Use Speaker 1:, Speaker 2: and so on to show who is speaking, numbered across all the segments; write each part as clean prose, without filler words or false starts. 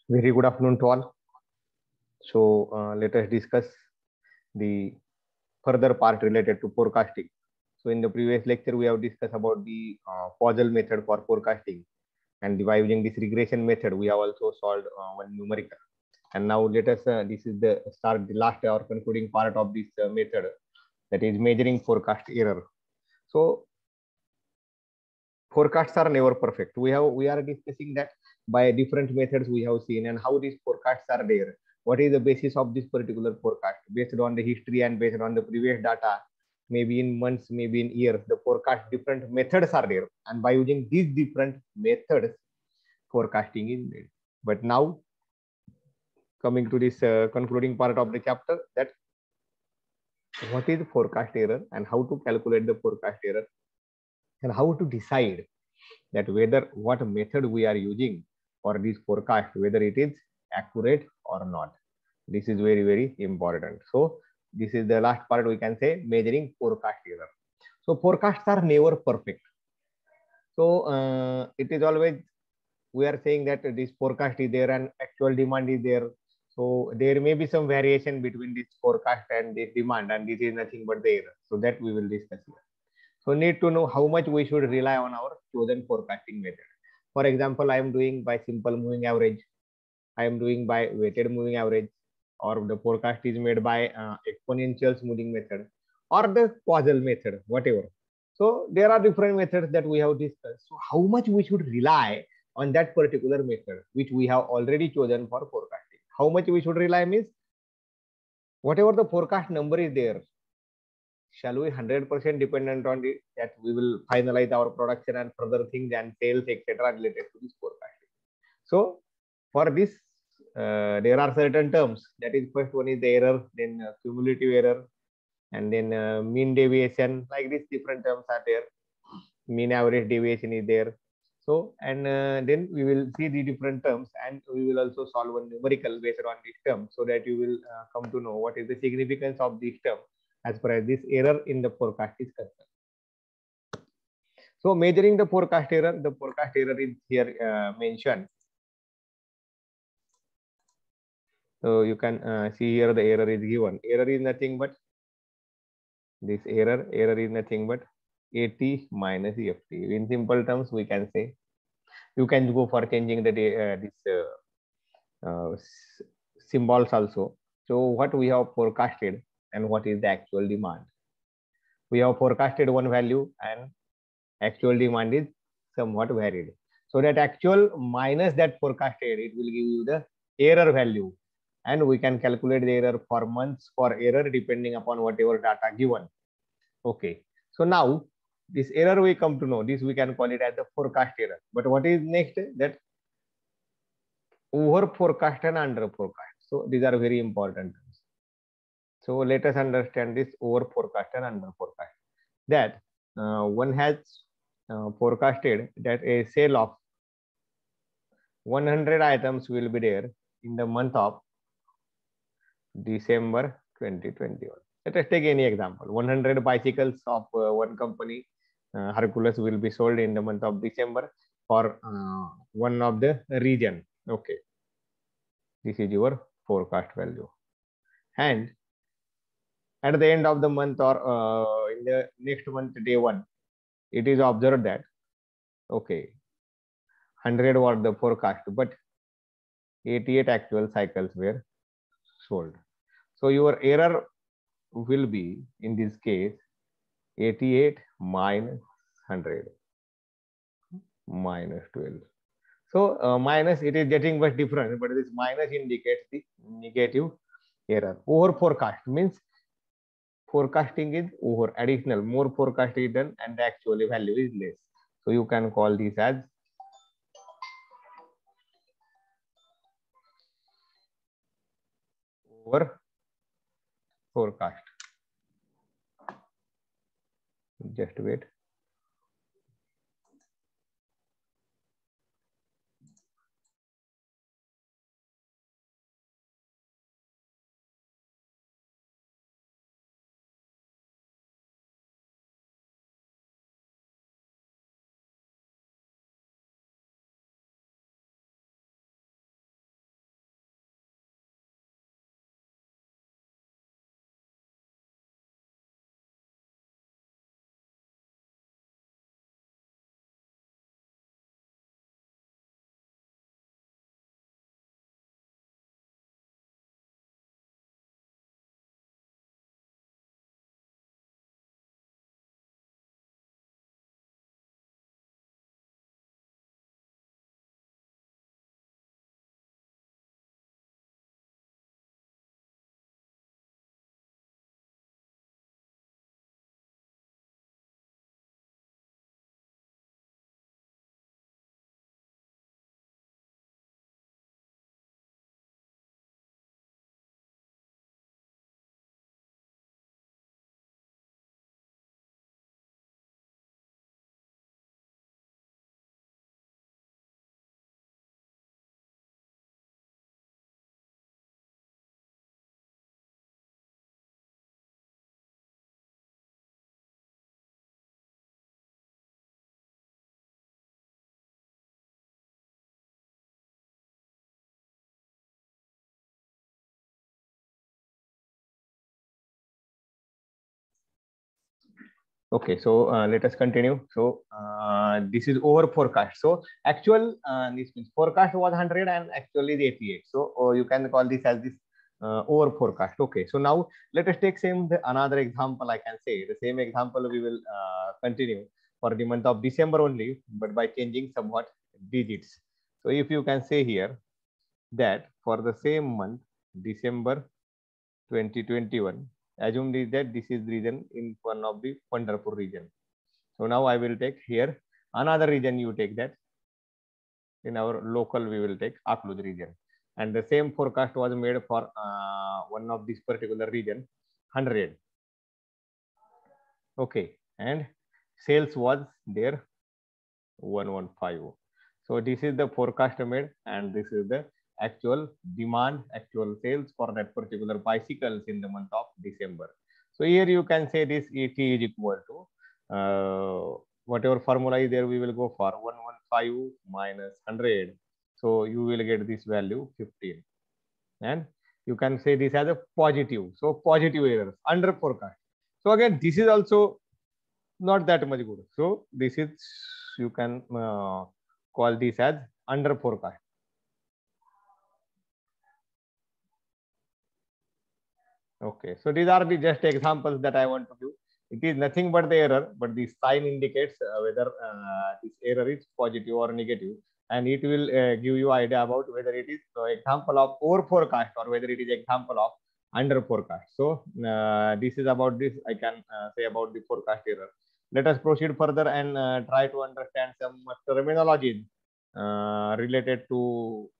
Speaker 1: Very good afternoon to all. So let us discuss the further part related to forecasting. So in the previous lecture, we have discussed about the Poisson method for forecasting, and by using this regression method, we have also solved one numerical. And now let us, this is the start, the last or concluding part of this method, that is measuring forecast error. So forecasts are never perfect. We are discussing that by different methods we have seen, and how these forecasts are there. What is the basis of this particular forecast based on the history and based on the previous data, maybe in months, maybe in years. The forecast different methods are there, and by using these different methods, forecasting is made. But now coming to this concluding part of the chapter, that what is forecast error and how to calculate the forecast error and how to decide that whether what method we are using for this forecast, whether it is accurate or not. This is very, very important. So this is the last part, we can say, measuring forecast error. So forecasts are never perfect. So it is always, we are saying that this forecast is there and actual demand is there. So there may be some variation between this forecast and this demand, and this is nothing but the error. So that we will discuss here. So need to know how much we should rely on our chosen forecasting method. For example, I am doing by simple moving average. I am doing by weighted moving average, or the forecast is made by exponential smoothing method, or the causal method, whatever. So there are different methods that we have discussed. So how much we should rely on that particular method, which we have already chosen for forecasting. How much we should rely means, whatever the forecast number is there, shall we 100% dependent on it, that we will finalize our production and further things and sales, etc., related to this forecasting. So for this, there are certain terms. That is, first one is the error, then cumulative error, and then mean deviation. Like this, different terms are there. Mean average deviation is there. So, and then we will see the different terms, and we will also solve a numerical based on this term, so that you will come to know what is the significance of this term as far as this error in the forecast is concerned. So measuring the forecast error is here mentioned. So you can see here the error is given. Error is nothing but this error is nothing but AT minus EFT. In simple terms, we can say, you can go for changing the symbols also. So what we have forecasted and what is the actual demand. We have forecasted one value and actual demand is somewhat varied. So that actual minus that forecasted, it will give you the error value. And we can calculate the error for months for error depending upon whatever data given. Okay. So now this error we come to know, this we can call it as the forecast error. But what is next? That over forecast and under forecast. So these are very important. So let us understand this over forecast and under forecast. That one has forecasted that a sale of 100 items will be there in the month of December 2021. Let us take any example. 100 bicycles of one company, Hercules, will be sold in the month of December for one of the region. Okay. This is your forecast value. And at the end of the month, or in the next month, day one, it is observed that, okay, 100 was the forecast, but 88 actual cycles were sold. So your error will be, in this case, 88 minus 100 minus 12. So minus, it is getting much different, but this minus indicates the negative error. Over forecast means forecasting is over, additional, more forecast is done and the actual value is less. So you can call this as over forecast. Just wait. Okay, so let us continue. So this is over forecast. So actual this means forecast was 100 and actually is 88. So you can call this as this over forecast. Okay, so now let us take another example. I can say the same example we will continue for the month of December only, but by changing somewhat digits. So if you can say here that for the same month December 2021, assumed is that this is the region in one of the Pandharpur region. So now I will take here another region. You take that. In our local, we will take Aklud region. And the same forecast was made for one of this particular region, 100. Okay. And sales was there, 115. So this is the forecast made, and this is the actual demand, actual sales for that particular bicycles in the month of December. So here you can say this ET is equal to whatever formula is there, we will go for 115 minus 100. So you will get this value 15. And you can say this as a positive. So positive errors under forecast. So again, this is also not that much good. So this is, you can call this as under forecast. Okay, so these are the just examples that I want to give. It is nothing but the error, but the sign indicates whether this error is positive or negative, and it will give you idea about whether it is example of over forecast or whether it is example of under forecast. So this is about this I can say about the forecast error. Let us proceed further and try to understand some terminologies related to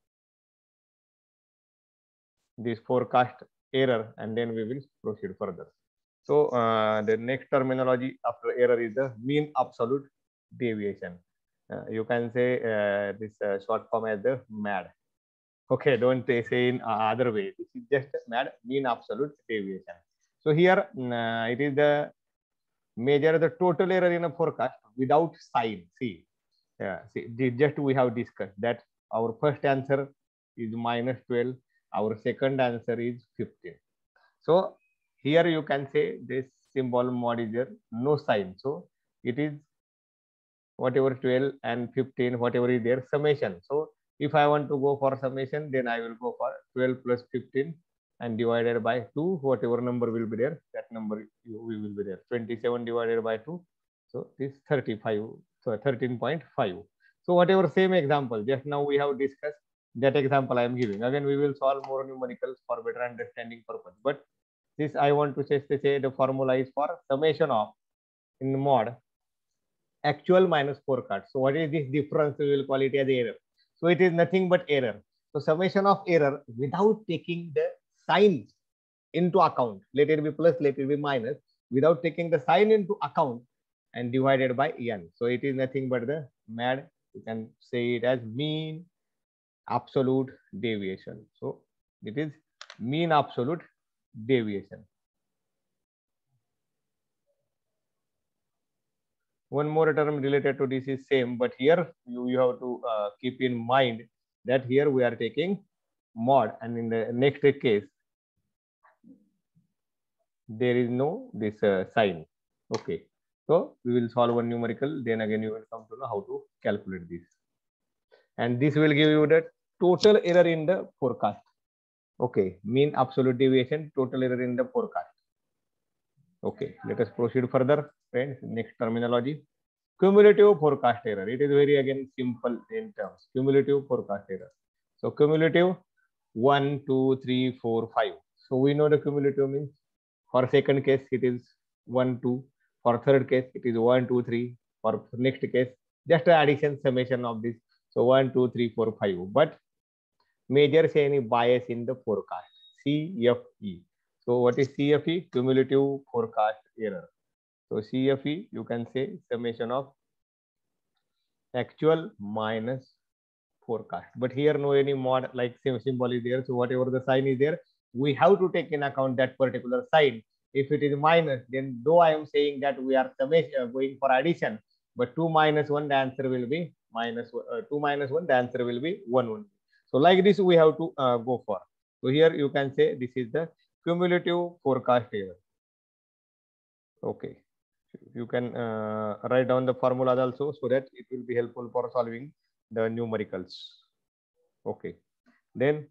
Speaker 1: this forecast error, and then we will proceed further. So the next terminology after error is the mean absolute deviation. You can say this short form as the MAD. Okay, don't say in other way. This is just MAD, mean absolute deviation. So here it is the measure the total error in a forecast without sign. See, just we have discussed that our first answer is -12. Our second answer is 15. So here you can say this symbol mod is there, no sign. So it is whatever 12 and 15, whatever is there, summation. So if I want to go for summation, then I will go for 12 plus 15 and divided by 2, whatever number will be there, that number will be there. 27 divided by 2. So this 35, so 13.5. So whatever same example, just now we have discussed that example I am giving. Again, we will solve more numericals for better understanding purpose. But this I want to say the formula is for summation of in mod actual minus forecast. So what is this difference? We will call it as error. So it is nothing but error. So summation of error without taking the sign into account. Let it be plus, let it be minus, without taking the sign into account and divided by n. So it is nothing but the MAD. You can say it as mean absolute deviation. So it is mean absolute deviation. One more term related to this is same, but here you have to keep in mind that here we are taking mod, and in the next case there is no this sign. Okay, so we will solve one numerical, then again you will come to know how to calculate this, and this will give you the total error in the forecast. Okay, mean absolute deviation, total error in the forecast. Okay, let us proceed further, friends. Next terminology, cumulative forecast error. It is very again simple in terms. Cumulative forecast error. So cumulative 1, 2, 3, 4, 5. So we know the cumulative means for second case it is 1, 2. For third case it is 1, 2, 3. For next case just an addition summation of this. So 1, 2, 3, 4, 5. But measures any bias in the forecast. CFE. So what is CFE? Cumulative forecast error. So CFE, you can say summation of actual minus forecast. But here no any mod like symbol is there. So whatever the sign is there, we have to take in account that particular sign. If it is minus, then though I am saying that we are summation going for addition, but 2 minus 1, the answer will be minus 2 minus 1, the answer will be 1. So like this we have to go for. So here you can say this is the cumulative forecast error. Okay. You can write down the formulas also so that it will be helpful for solving the numericals. Okay, then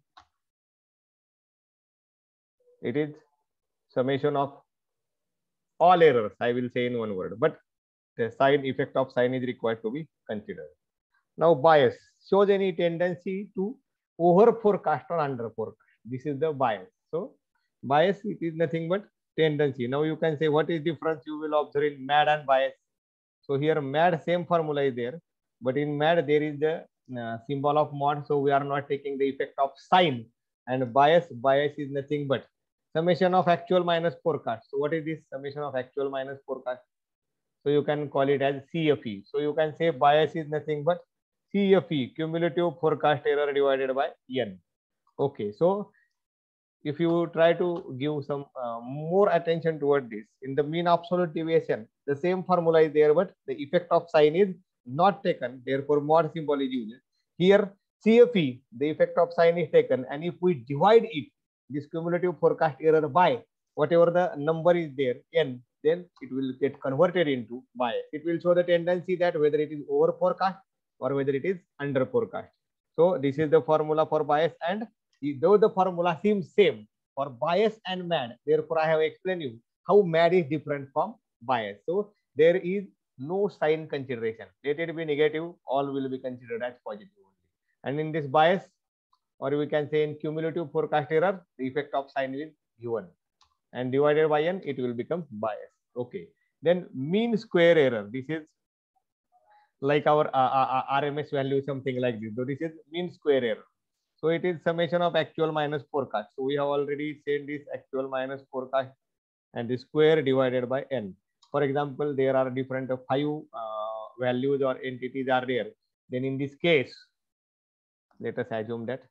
Speaker 1: it is summation of all errors, I will say in one word, but the sign effect of sign is required to be considered. Now bias shows any tendency to over forecast or under forecast. This is the bias. So bias, it is nothing but tendency. Now you can say what is difference you will observe in MAD and bias. So here MAD same formula is there, but in MAD there is the symbol of mod. So we are not taking the effect of sign, and bias is nothing but summation of actual minus forecast. So what is this summation of actual minus forecast? So you can call it as CFE. So you can say bias is nothing but CFE, cumulative forecast error divided by N. Okay, so if you try to give some more attention toward this, in the mean absolute deviation, the same formula is there, but the effect of sign is not taken. Therefore, mod symbol is used. Here, CFE, the effect of sign is taken, and if we divide it, this cumulative forecast error by whatever the number is there, N, then it will get converted into bias. It will show the tendency that whether it is over forecast or whether it is under forecast. So this is the formula for bias, and though the formula seems same for bias and MAD, therefore I have explained you how MAD is different from bias. So there is no sign consideration. Let it be negative, all will be considered as positive only. And in this bias, or we can say in cumulative forecast error, the effect of sign is given, and divided by N, it will become bias. Okay. Then mean square error. This is like our RMS value, something like this. So this is mean square error. So it is summation of actual minus forecast. So we have already said this actual minus forecast and the square divided by N. For example, there are different 5 values or entities are there. Then in this case, let us assume that,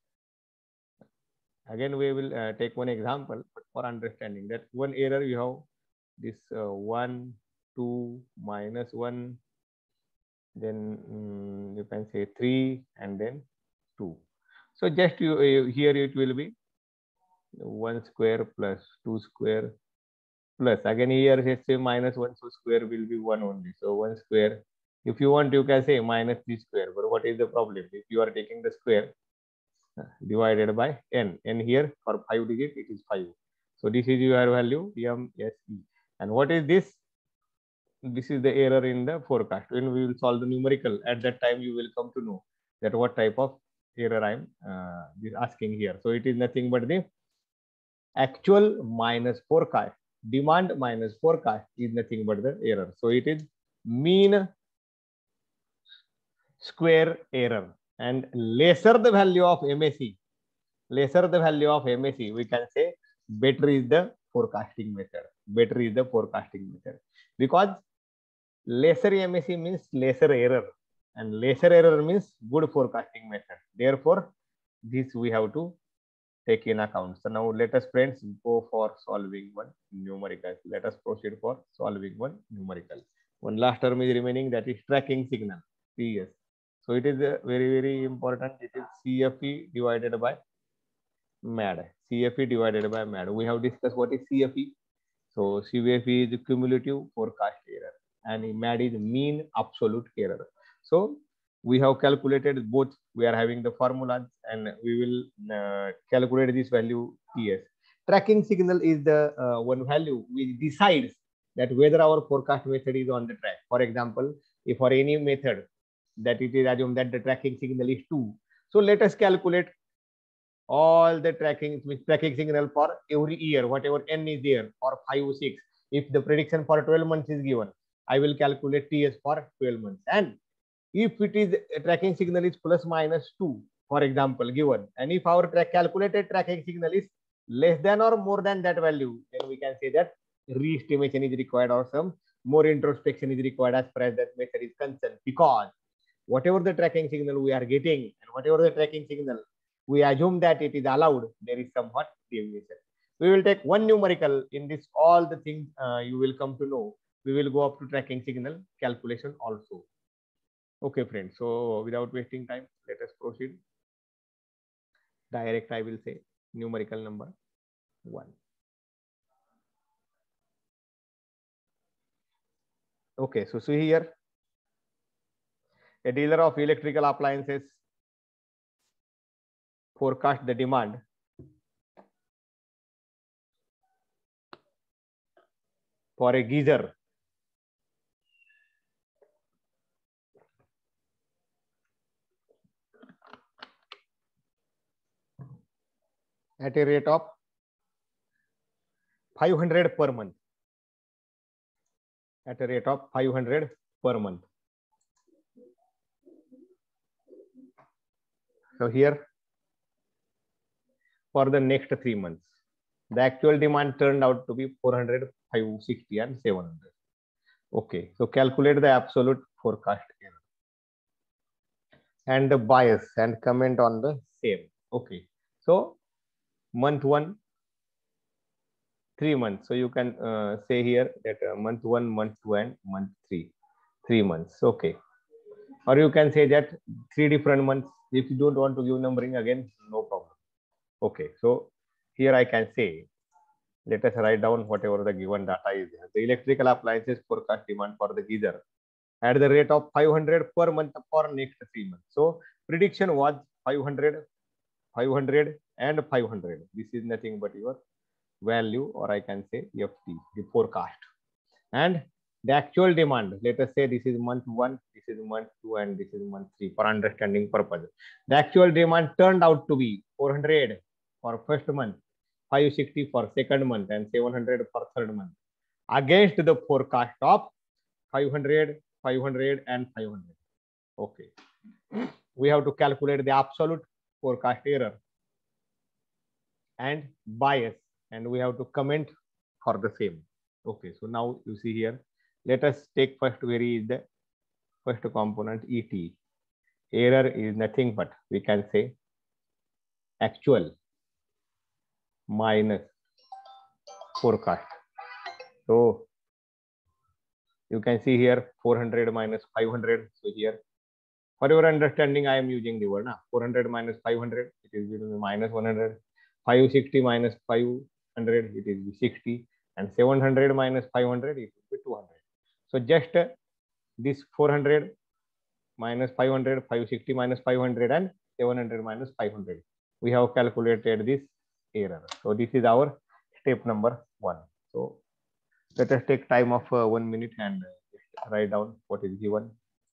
Speaker 1: again we will take one example, but for understanding that one error you have this 1, 2, minus 1, then you can say 3 and then 2. So just here it will be 1 square plus 2 square plus, again here let's say minus 1, so square will be 1 only. So 1 square, if you want you can say minus 3 square, but what is the problem? If you are taking the square divided by N, and here for 5 digit it is 5. So this is your value MSE. And what is this? This is the error in the forecast. When we will solve the numerical, at that time you will come to know that what type of error I am asking here. So it is nothing but the actual minus forecast. Demand minus forecast is nothing but the error. So it is mean square error, and lesser the value of MSE, we can say better is the forecasting method. Better is the forecasting method, because lesser MSE means lesser error, and lesser error means good forecasting method. Therefore, this we have to take in account. So now let us friends go for solving one numerical. Let us proceed for solving one numerical. One last term is remaining, that is tracking signal, CS. So it is very important. It is CFE divided by MAD. CFE divided by MAD. We have discussed what is CFE. So CFE is cumulative forecast error, and MAD is mean absolute error. So we have calculated both. We are having the formulas, and we will calculate this value TS. Tracking signal is the one value which decides that whether our forecast method is on the track. For example, if for any method that it is assumed that the tracking signal is 2. So let us calculate all the tracking signal for every year, whatever N is there, for 5 or 6. If the prediction for 12 months is given, I will calculate TS for 12 months. And if it is tracking signal is plus minus 2, for example, given, and if our calculated tracking signal is less than or more than that value, then we can say that re-estimation is required, or some more introspection is required as far as that method is concerned, because whatever the tracking signal we are getting and whatever the tracking signal we assume that it is allowed, there is somewhat deviation. We will take one numerical in this, all the things you will come to know. We will go up to tracking signal calculation also. Okay, friends. So without wasting time, let us proceed. Direct, I will say numerical number 1. Okay, so see here, a dealer of electrical appliances forecast the demand for a geyser at a rate of 500 per month. At a rate of 500 per month. So here, for the next 3 months, the actual demand turned out to be 400, 560, and 700. Okay, so calculate the absolute forecast error and the bias and comment on the same. Okay, so month 1, 3 months. So you can say here that month 1, month 2, and month 3, 3 months. Okay, or you can say that 3 different months. If you don't want to give numbering again, no problem. Okay, so here I can say, let us write down whatever the given data is there. The electrical appliances forecast demand for the geyser at the rate of 500 per month for next 3 months. So prediction was 500, 500, and 500. This is nothing but your value, or I can say FT, the forecast. And the actual demand, let us say this is month 1, this is month 2, and this is month 3 for understanding purpose. The actual demand turned out to be 400 for first month, 560 for second month, and 700 for third month, against the forecast of 500, 500, and 500. Okay. We have to calculate the absolute forecast error and bias, and we have to comment for the same. Okay, so now you see here, let us take first query is the first component ET. Error is nothing but, we can say, actual minus forecast. So you can see here 400 minus 500. So here, for your understanding, I am using the word 400 minus 500, it is giving me minus 100. 560 minus 500, it is 60, and 700 minus 500, it will be 200. So just this 400 minus 500, 560 minus 500, and 700 minus 500. We have calculated this error. So this is our step number 1. So let us take time of 1 minute and write down what is given.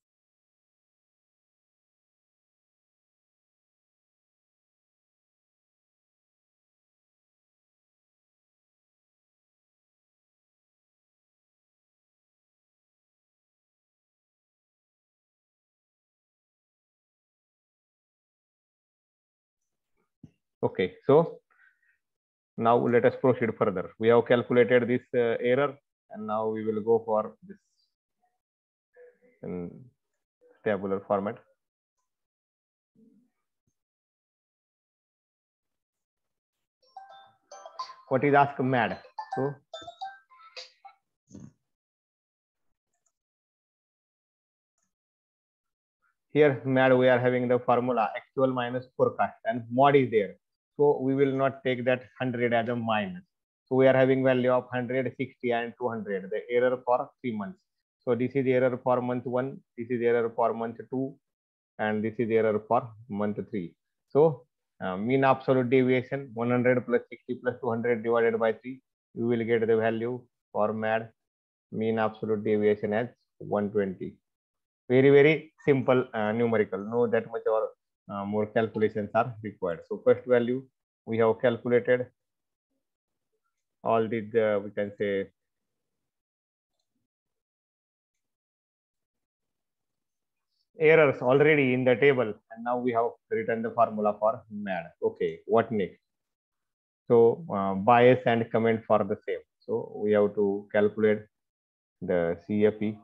Speaker 1: Okay, so now let us proceed further. We have calculated this error, and now we will go for this in tabular format. What is asked MAD? So here MAD, we are having the formula actual minus forecast, and mod is there. So we will not take that 100 as a minus. So we are having value of 100, 60, and 200. The error for 3 months. So this is error for month 1. This is error for month 2, and this is error for month 3. So mean absolute deviation 100 plus 60 plus 200 divided by 3. You will get the value for MAD mean absolute deviation as 120. Very, very simple numerical. No that much or more calculations are required. So first value we have calculated. All these we can say errors already in the table, and now we have written the formula for MAD. Okay, what next? So bias and comment for the same. So we have to calculate the CFE.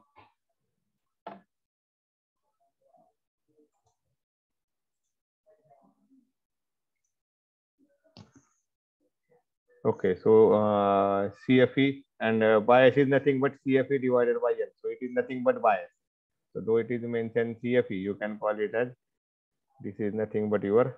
Speaker 1: Okay, so CFE and bias is nothing but CFE divided by N. So it is nothing but bias. So though it is mentioned CFE, you can call it as, this is nothing but your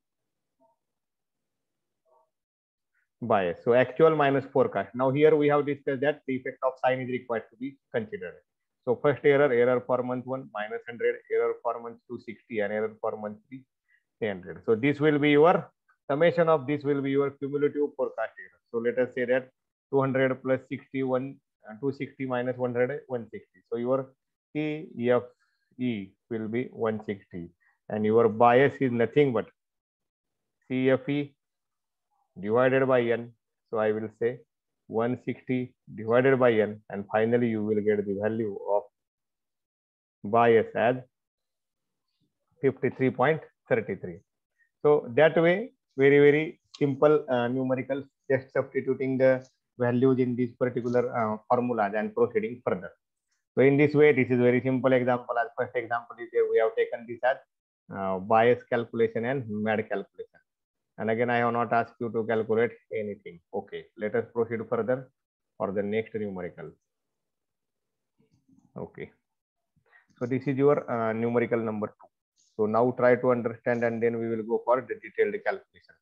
Speaker 1: bias. So actual minus forecast. Now here we have discussed that the effect of sign is required to be considered. So first error for month 1 minus 100, error for month 2 60, and error for month 3 300. So this will be your summation of this will be your cumulative forecast error. So let us say that 200 plus 61, 260 minus 100, 160. So your CFE will be 160, and your bias is nothing but CFE divided by n. So I will say 160 divided by n, and finally you will get the value of bias as 53.33. So that way, very simple numerical, just substituting the values in these particular formulas and proceeding further. So in this way, this is very simple example. As first example is there, we have taken this as bias calculation and MAD calculation. And again, I have not asked you to calculate anything. Okay, let us proceed further for the next numerical. Okay, so this is your numerical number 2. So now try to understand, and then we will go for the detailed calculation.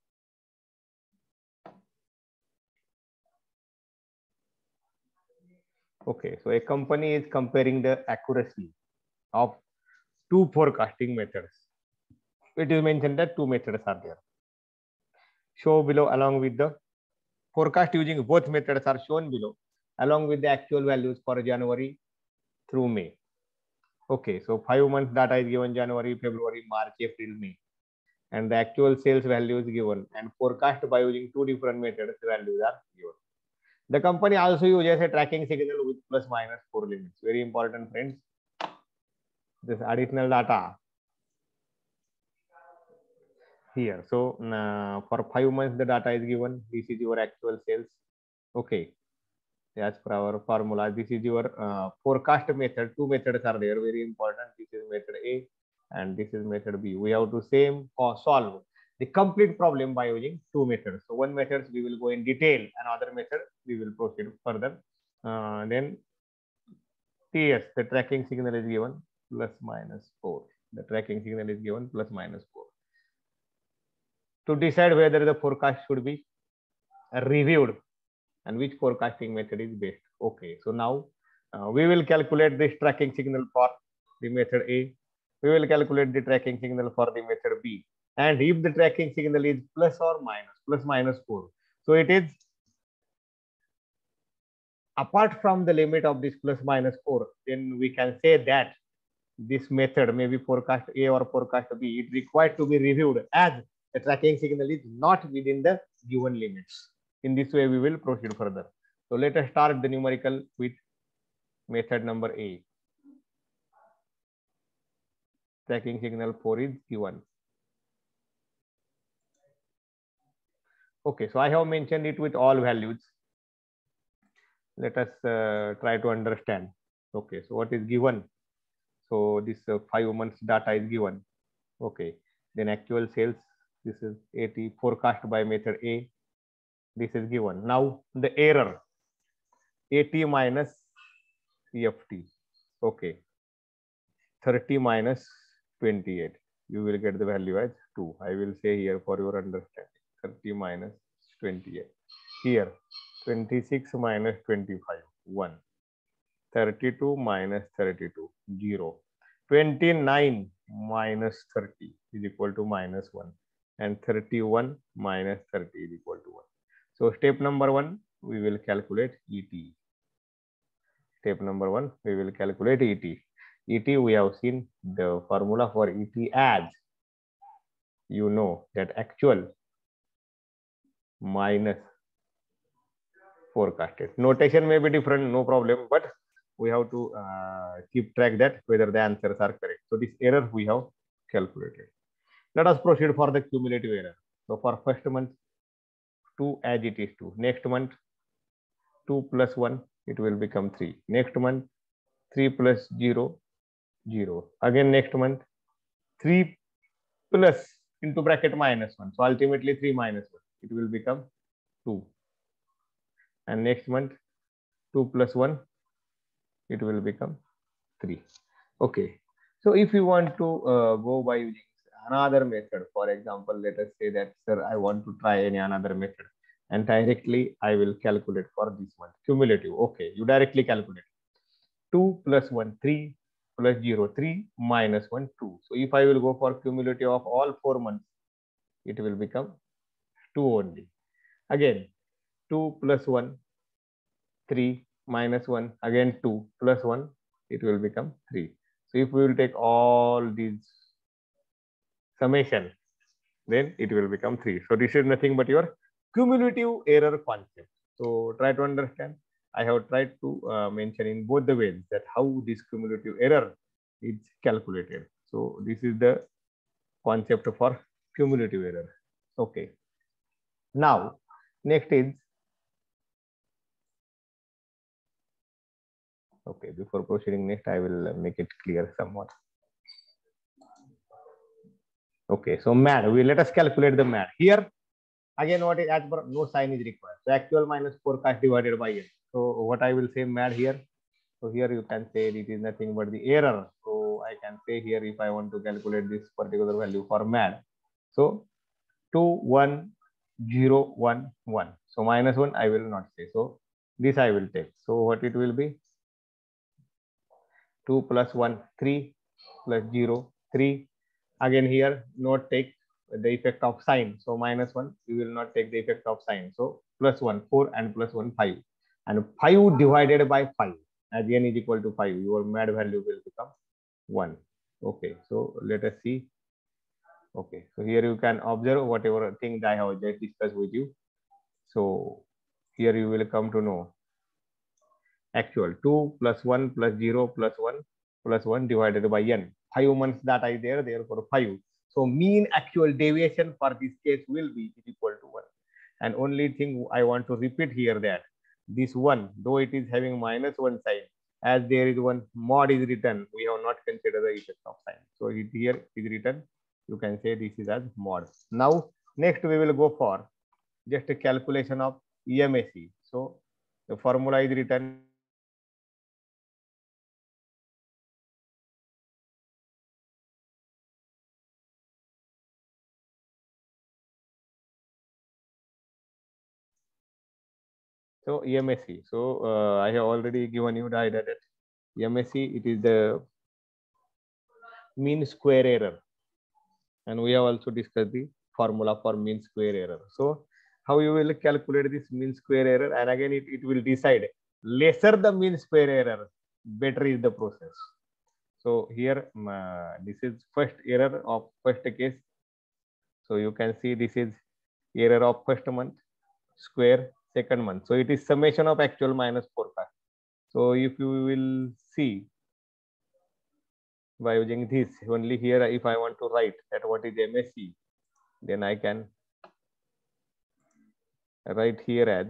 Speaker 1: Okay, so a company is comparing the accuracy of 2 forecasting methods. It is mentioned that 2 methods are there. Show below along with the forecast using both methods are shown below along with the actual values for January through May. Okay, so 5 months data is given: January, February, March, April, May, and the actual sales value is given, and forecast by using 2 different methods values are given. The company also uses a tracking signal with plus minus 4 limits. Very important, friends. This additional data here. So for 5 months the data is given. This is your actual sales. Okay, as per our formula, this is your forecast method. 2 methods are there, very important. This is method A and this is method B. We have to solve the complete problem by using 2 methods. So one method we will go in detail, another method we will proceed further. Then TS, the tracking signal is given plus minus 4. The tracking signal is given plus minus 4. To decide whether the forecast should be reviewed and which forecasting method is best. Okay, so now we will calculate this tracking signal for the method A. We will calculate the tracking signal for the method B. And if the tracking signal is plus or minus 4, so it is apart from the limit of this plus minus 4, then we can say that this method, maybe forecast A or forecast B, it required to be reviewed as the tracking signal is not within the given limits. In this way, we will proceed further. So let us start the numerical with method number A. Tracking signal 4 is given. Okay, so I have mentioned it with all values. Let us try to understand. Okay, so what is given? So this 5 months data is given. Okay, then actual sales, this is 80, forecast by method A. This is given. Now the error, 80 minus CFT. Okay, 30 minus 28. You will get the value as 2. I will say here for your understanding. 30 minus 28. Here, 26 minus 25, 1. 32 minus 32, 0. 29 minus 30 is equal to minus 1. And 31 minus 30 is equal to 1. So step number 1, we will calculate ET. Step number 1, we will calculate ET. ET, we have seen the formula for ET as, you know, that actual minus forecasted. Notation may be different, no problem, but we have to keep track that whether the answers are correct. So this error we have calculated. Let us proceed for the cumulative error. So for first month, 2 as it is 2. Next month, 2 plus 1, it will become 3. Next month, 3 plus 0, 0. Again next month, 3 plus into bracket minus 1. So ultimately 3 minus 1. It will become 2. And next month, 2 plus 1, it will become 3. Okay. So if you want to go by using another method, for example, let us say that, sir, I want to try any another method, and directly I will calculate for this one, cumulative. Okay, you directly calculate. 2 plus 1, 3 plus 0, 3 minus 1, 2. So if I will go for cumulative of all 4 months, it will become 2 only. Again, 2 plus 1, 3 minus 1, again 2 plus 1, it will become 3. So if we will take all these summation, then it will become 3. So this is nothing but your cumulative error concept. So try to understand. I have tried to mention in both the ways that how this cumulative error is calculated. So this is the concept for cumulative error. Okay. Now, next is, okay, before proceeding next, I will make it clear somewhat. Okay, so MAD, let us calculate the MAD. Here, again, what is as per no sign is required. So actual minus forecast divided by N. So what I will say MAD here. So here you can say it is nothing but the error. So I can say here if I want to calculate this particular value for MAD. So 2, 1, 0, 1, 1. So minus 1 I will not say. So this I will take. So what it will be? 2 plus 1, 3 plus 0, 3. Again here not take the effect of sign. So minus 1, we will not take the effect of sign. So plus 1, 4 and plus 1, 5. And 5 divided by 5. As n is equal to 5, your MAD value will become 1. Okay, so let us see. Okay, so here you can observe whatever thing I have just discussed with you. So here you will come to know actual 2 plus 1 plus 0 plus 1 plus 1 divided by n. 5 months that I there, therefore 5. So mean actual deviation for this case will be equal to 1. And only thing I want to repeat here that this 1, though it is having minus 1 sign, as there is one mod is written, we have not considered the effect of sign. So it here is written, you can say this is as mod. Now, next we will go for just a calculation of EMAC. So the formula is written. So EMAC. So I have already given you the idea that EMAC, it is the mean square error. And we have also discussed the formula for mean square error. So how you will calculate this mean square error, and again it will decide lesser the mean square error, better is the process. So here this is first error of first case. So you can see this is error of first month, square second month. So it is summation of actual minus forecast. So if you will see by using this only here, if I want to write that what is MAC, then I can write here as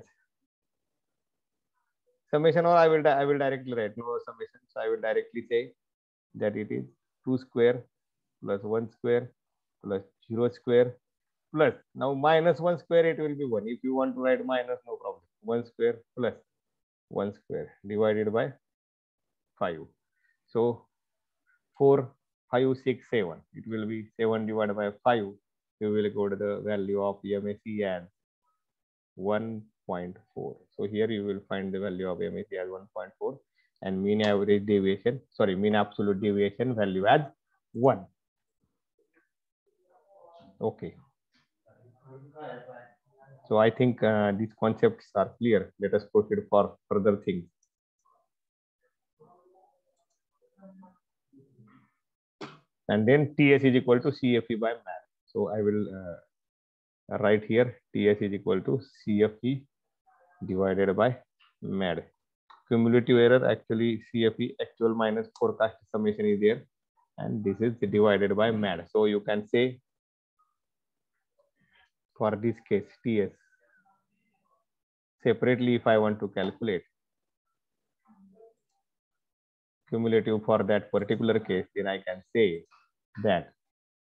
Speaker 1: summation, or I will directly write no summation. So I will directly say that it is 2 square plus 1 square plus 0 square plus, now minus 1 square, it will be 1. If you want to write minus, no problem. 1 square plus 1 square divided by 5. So 4, 5, 6, 7. It will be 7 divided by 5. You will go to the value of EMAC as 1.4. So here you will find the value of EMAC as 1.4 and mean average deviation, sorry, mean absolute deviation value as 1. Okay. So I think these concepts are clear. Let us proceed for further things. And then TS is equal to CFE by MAD. So I will write here TS is equal to CFE divided by MAD. Cumulative error, actually CFE, actual minus forecast summation is there, and this is divided by MAD. So you can say for this case TS separately, if I want to calculate cumulative for that particular case, then I can say that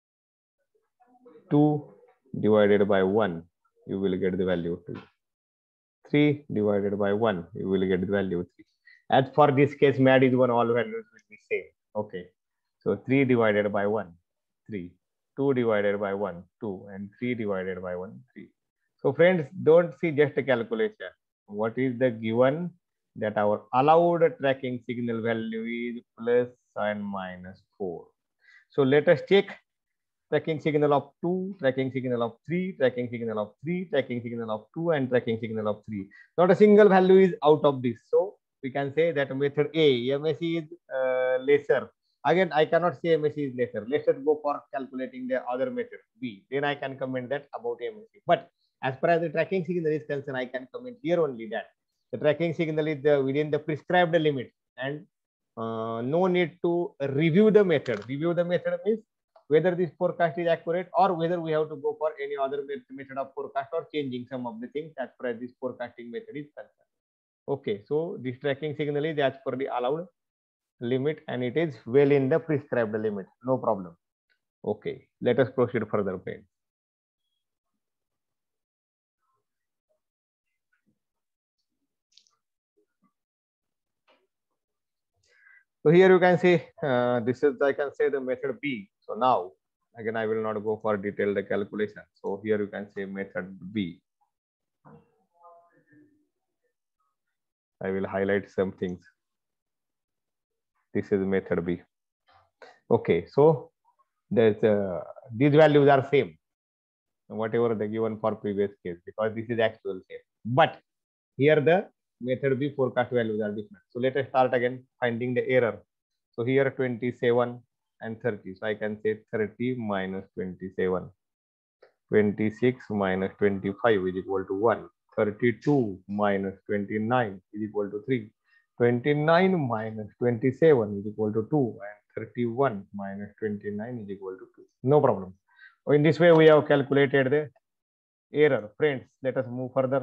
Speaker 1: 2 divided by 1, you will get the value 2. 3 divided by 1, you will get the value 3. As for this case, MAD is 1, all values will be same. Okay. So 3 divided by 1, 3. 2 divided by 1, 2. And 3 divided by 1, 3. So friends, don't see just a calculation. What is the given that our allowed tracking signal value is plus and minus 4. So let us check tracking signal of 2, tracking signal of 3, tracking signal of 3, tracking signal of 2, and tracking signal of 3. Not a single value is out of this. So we can say that method A, MSE is lesser. Again, I cannot say MSE is lesser. Let's go for calculating the other method B. Then I can comment that about MSE. But as far as the tracking signal is concerned, I can comment here only that the tracking signal is within the prescribed limit, and no need to review the method. Review the method means whether this forecast is accurate or whether we have to go for any other method of forecast or changing some of the things as per this forecasting method is concerned. Okay, so this tracking signal is as per the allowed limit and it is well in the prescribed limit. No problem. Okay, let us proceed further, friends. So here you can see this is, I can say, the method B. So now again I will not go for detailed calculation. So here you can say method B. I will highlight some things. This is method B. Okay, so there's these values are same, whatever the given for previous case, because this is actual same. But here the method B forecast values are different. So let us start again finding the error. So here 27 and 30. So I can say 30 minus 27. 26 minus 25 is equal to 1. 32 minus 29 is equal to 3. 29 minus 27 is equal to 2. And 31 minus 29 is equal to 2. No problem. So in this way, we have calculated the error. Friends, let us move further.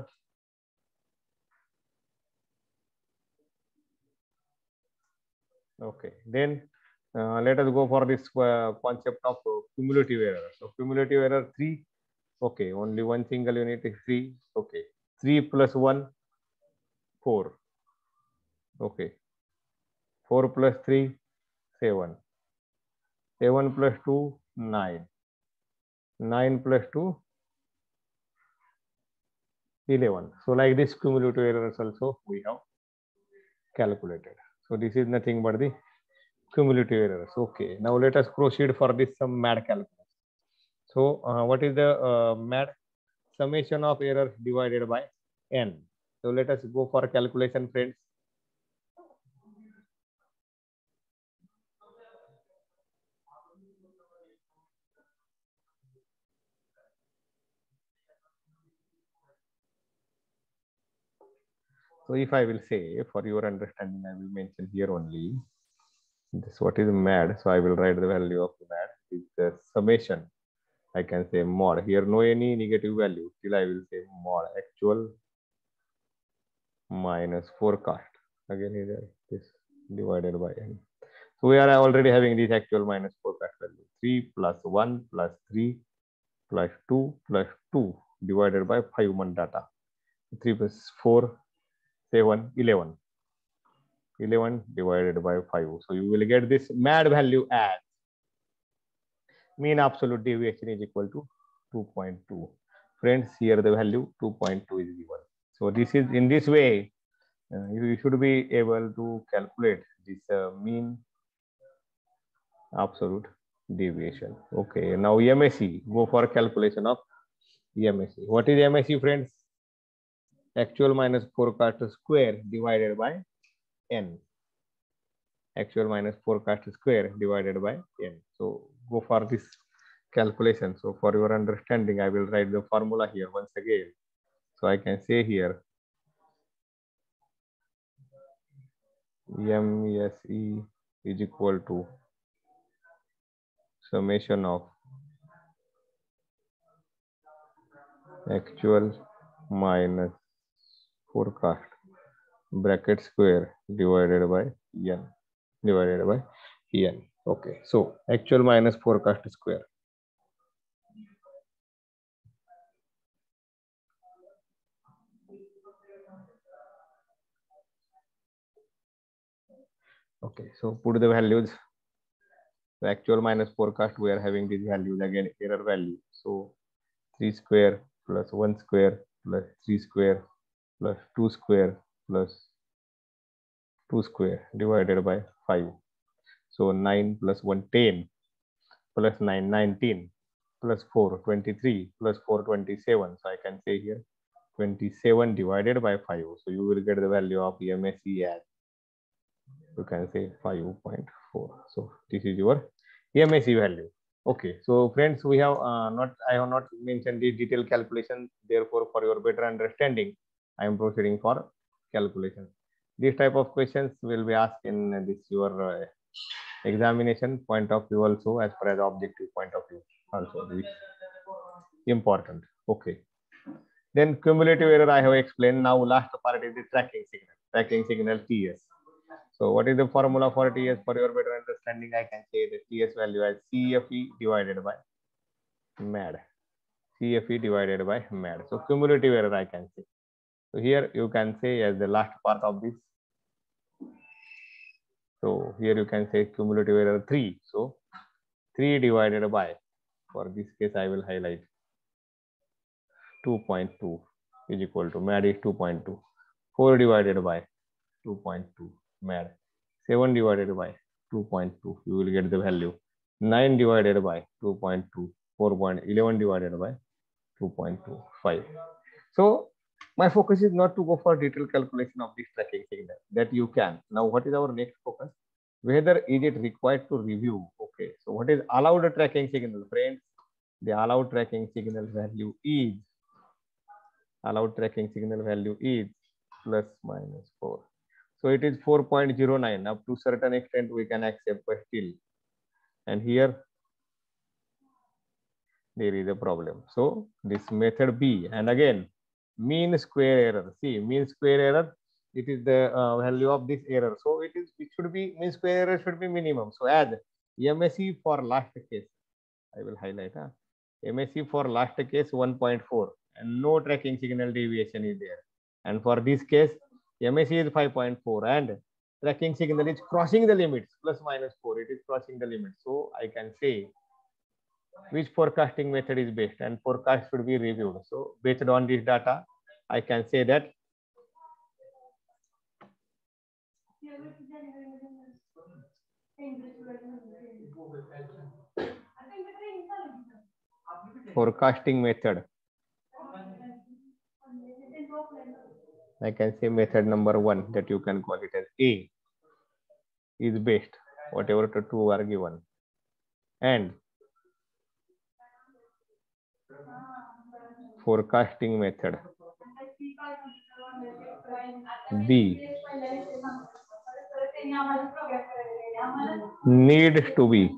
Speaker 1: Okay, then let us go for this concept of cumulative error. So cumulative error 3. Okay, only one single unit is 3. Okay, 3 plus 1, 4. Okay, 4 plus 3, 7. 7 plus 2, 9. 9 plus 2, 11. So like this cumulative errors also we have calculated. So this is nothing but the cumulative errors. Okay, now let us proceed for this some MAD calculation. So what is the MAD? Summation of errors divided by n. So let us go for calculation, friends. So if I will say, for your understanding, I will mention here only this what is MAD. So I will write the value of MAD is the summation. I can say mod. Here no any negative value. Still I will say mod actual minus forecast. Again here this divided by n. So we are already having this actual minus forecast value. 3 plus 1 plus 3 plus 2 plus 2 divided by 5 month data. 3 plus 4, 7, 11. 11 divided by 5. So you will get this MAD value as mean absolute deviation is equal to 2.2. Friends, here the value 2.2 is given. So this is in this way, you should be able to calculate this mean absolute deviation. Okay, now MSE, go for calculation of MSE. What is MSE, friends? Actual minus forecast square divided by n. Actual minus forecast square divided by n. So go for this calculation. So for your understanding, I will write the formula here once again. So I can say here MSE is equal to summation of actual minus forecast bracket square divided by n. Okay, so actual minus forecast square. Okay, so put the values. The actual minus forecast, we are having these values again, error value. So 3 square plus 1 square plus 3 square plus 2 square plus 2 square divided by 5. So 9 plus 1, 10, plus 9, 19, plus 4, 23, plus 4, 27. So I can say here 27 divided by 5. So you will get the value of MSE as, you can say 5.4. So this is your MSE value. Okay, so friends, we have I have not mentioned the detailed calculation. Therefore, for your better understanding, I am proceeding for calculation. This type of questions will be asked in this your examination point of view also, as far as objective point of view also, which important. Okay. Then cumulative error I have explained. Now last part is the tracking signal. Tracking signal TS. So what is the formula for TS? For your better understanding, I can say the TS value as CFE divided by MAD. CFE divided by MAD. So cumulative error I can say. So here you can say as the last part of this. So here you can say cumulative error 3. So 3 divided by, for this case I will highlight 2.2 is equal to MAD is 2.2. 4 divided by 2.2 MAD. 7 divided by 2.2, you will get the value 9 divided by 2.2, 4.11 divided by 2.25. So my focus is not to go for detailed calculation of this tracking signal, that you can. Now what is our next focus? Whether is it required to review? Okay, so what is allowed tracking signal, friends? The allowed tracking signal value is, plus minus 4. So it is 4.09. Up to certain extent we can accept, but still, and here there is a problem. So this method B, and again mean square error. See, mean square error, it is the value of this error. So it should be, mean square error should be minimum. So as MSE for last case, I will highlight. MSE for last case 1.4, and no tracking signal deviation is there. And for this case, MSE is 5.4, and tracking signal is crossing the limits, plus minus 4. It is crossing the limits. So I can say which forecasting method is best, and forecast should be reviewed. So based on this data, I can say that forecasting method, I can say method number 1, that you can call it as A, is best, whatever the two are given. And forecasting method B needs to be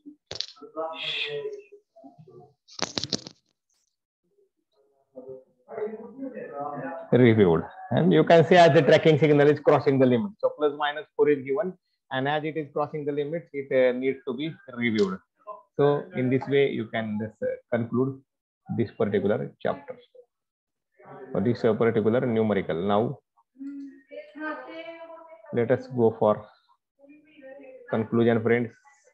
Speaker 1: reviewed. And you can say as the tracking signal is crossing the limit. So plus minus 4 is given, and as it is crossing the limit, it needs to be reviewed. So in this way, you can just conclude this particular chapter, or this particular numerical. Now, let us go for conclusion, friends.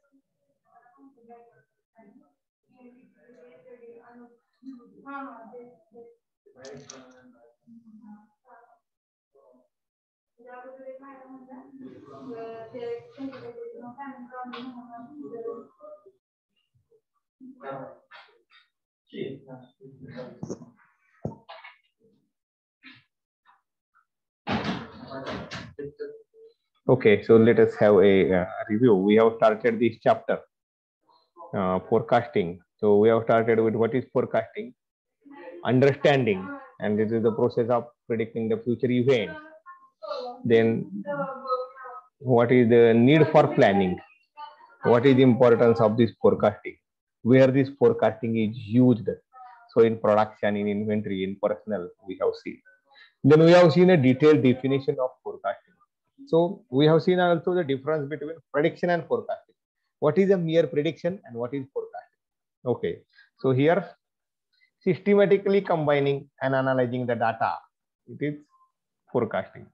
Speaker 1: Okay, so let us have a review. We have started this chapter, forecasting. So we have started with what is forecasting, understanding, and this is the process of predicting the future events. Then what is the need for planning? What is the importance of this forecasting? Where this forecasting is used? So in production, in inventory, in personnel, we have seen. Then we have seen a detailed definition of forecasting. So we have seen also the difference between prediction and forecasting. What is a mere prediction and what is forecasting? Okay, so here systematically combining and analyzing the data, it is forecasting.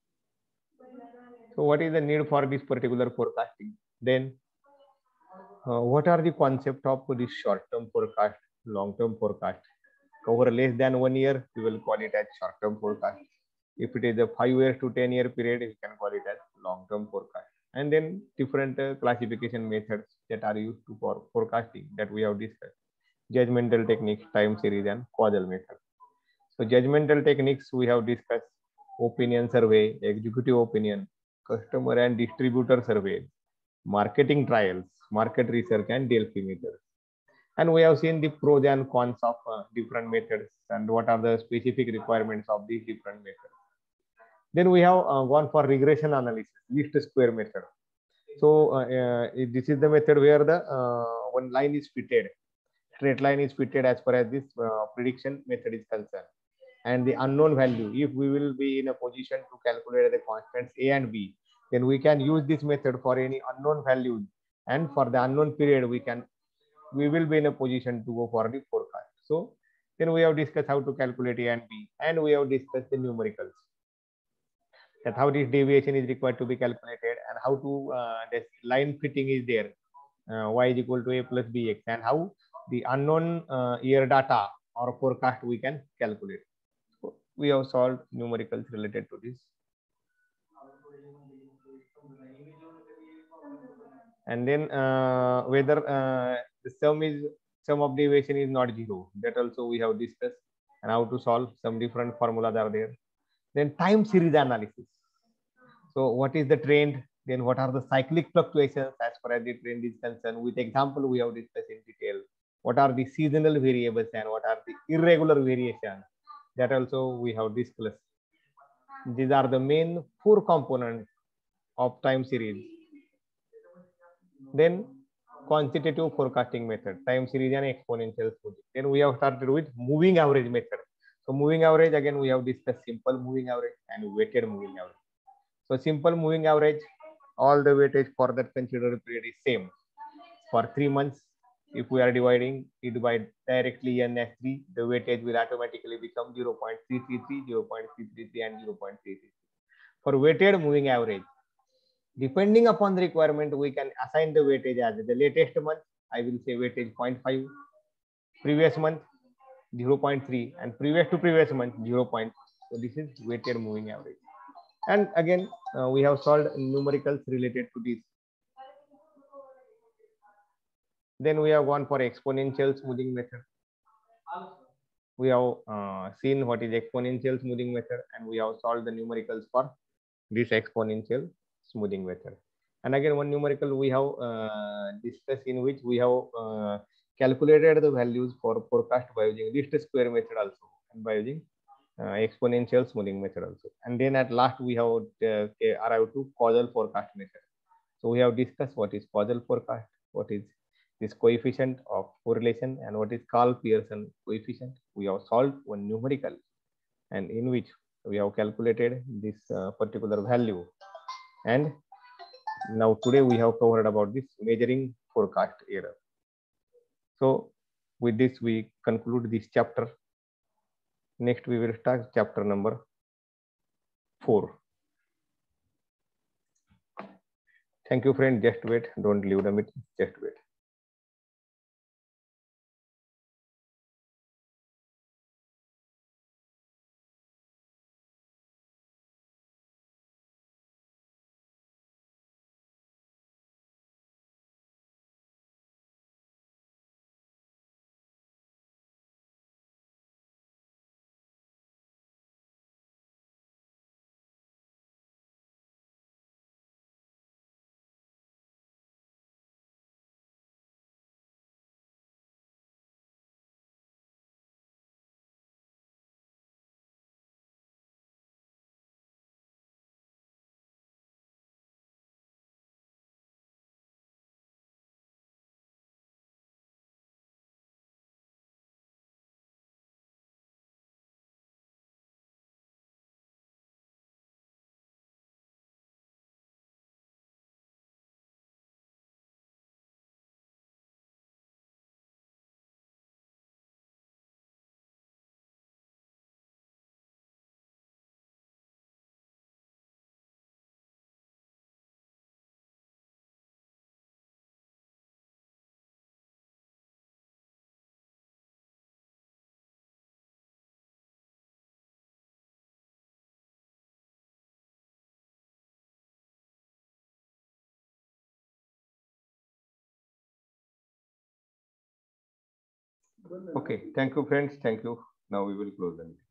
Speaker 1: So what is the need for this particular forecasting? Then what are the concept of this short-term forecast, long-term forecast? Over less than 1 year, we will call it as short-term forecast. If it is a 5 years to 10 year period, we can call it as long-term forecast. And then different classification methods that are used for forecasting that we have discussed: judgmental techniques, time series, and causal method. So judgmental techniques we have discussed: opinion survey, executive opinion, customer and distributor survey, marketing trials, market research, and Delphi methods. And we have seen the pros and cons of different methods and what are the specific requirements of these different methods. Then we have gone for regression analysis, least square method. So this is the method where the one line is fitted, straight line is fitted as far as this prediction method is concerned. And the unknown value, if we will be in a position to calculate the constants a and b, then we can use this method for any unknown values, and for the unknown period we will be in a position to go for the forecast. So then we have discussed how to calculate a and b, and we have discussed the numericals, that how this deviation is required to be calculated, and how to this line fitting is there, y is equal to a plus bx, and how the unknown year data or forecast we can calculate. So we have solved numericals related to this. And then whether the sum of deviation is not zero, that also we have discussed, and how to solve. Some different formulas are there. Then time series analysis. So what is the trend? Then what are the cyclic fluctuations as far as the trend is concerned? With example, we have discussed in detail. What are the seasonal variables and what are the irregular variations? That also we have discussed. These are the main four components of time series. Then quantitative forecasting method, time series and exponential smoothing. Then we have started with moving average method. So moving average, again we have discussed simple moving average and weighted moving average. So simple moving average, all the weightage for that considered period is same. For 3 months, if we are dividing it by directly n as 3, the weightage will automatically become 0.333, 0.333, and 0.333. For weighted moving average, depending upon the requirement, we can assign the weightage as the latest month, I will say weightage 0.5, previous month 0.3, and previous to previous month 0.4. So this is weighted moving average. And again, we have solved numericals related to this. Then we have gone for exponential smoothing method. We have seen what is exponential smoothing method, and we have solved the numericals for this exponential smoothing method. And again, one numerical we have discussed, in which we have calculated the values for forecast by using least square method also, and by using exponential smoothing method also. And then at last we have arrived to causal forecast method. So we have discussed what is causal forecast, what is this coefficient of correlation, and what is Karl-Pearson coefficient. We have solved one numerical, and in which we have calculated this particular value. And now today we have covered about this measuring forecast error. So with this we conclude this chapter. Next we will start chapter number 4. Thank you, friend. Just wait. Don't leave the meeting. Just wait. Okay. Thank you, friends. Thank you. Now we will close the meeting.